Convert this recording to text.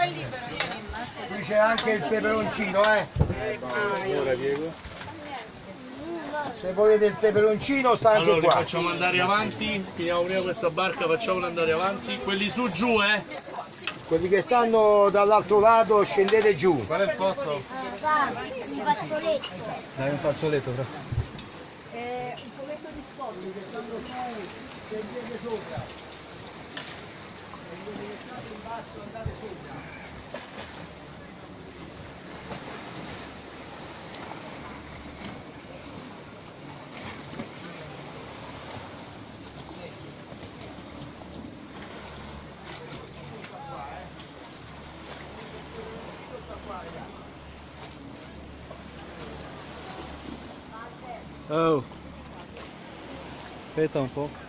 Qui c'è anche il peperoncino, eh. Ora Diego. Se volete il peperoncino sta anche Allora li qua. facciamo andare avanti, finiamo prima questa barca, facciamoli andare avanti. Quelli su giù, Quelli che stanno dall'altro lato scendete giù. Qual è il posto? Un fazzoletto. Dai un fazzoletto, però. Un poletto di scoglio che quando poi scendete sopra. E dove state in basso andate sopra. Oh. Aspetta un po'.